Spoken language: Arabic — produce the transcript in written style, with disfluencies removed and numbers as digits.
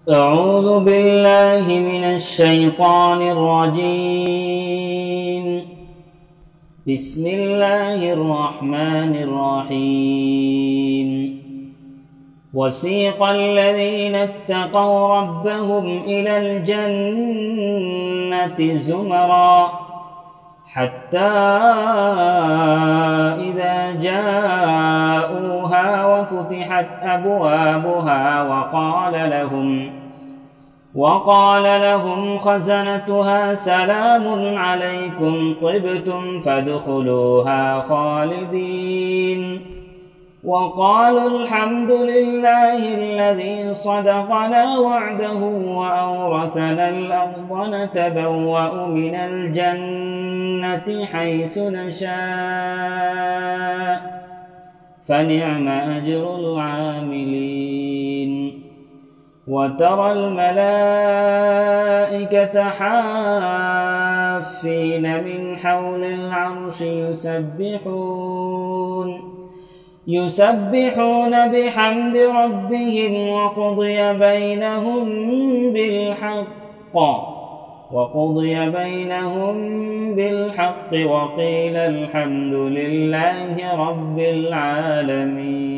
أعوذ بالله من الشيطان الرجيم. بسم الله الرحمن الرحيم. وسيق الذين اتقوا ربهم إلى الجنة زمرا حتى إذا جاءوها وفتحت أبوابها وقال لهم خزنتها سلام عليكم طبتم فادخلوها خالدين وقالوا الحمد لله الذي صدقنا وعده وأورثنا الأرض نتبوأ من الجنة حيث نشاء فنعم أجر العاملين. وترى الملائكة حافين من حول العرش يسبحون بحمد ربهم وقضي بينهم بالحق وقيل الحمد لله رب العالمين.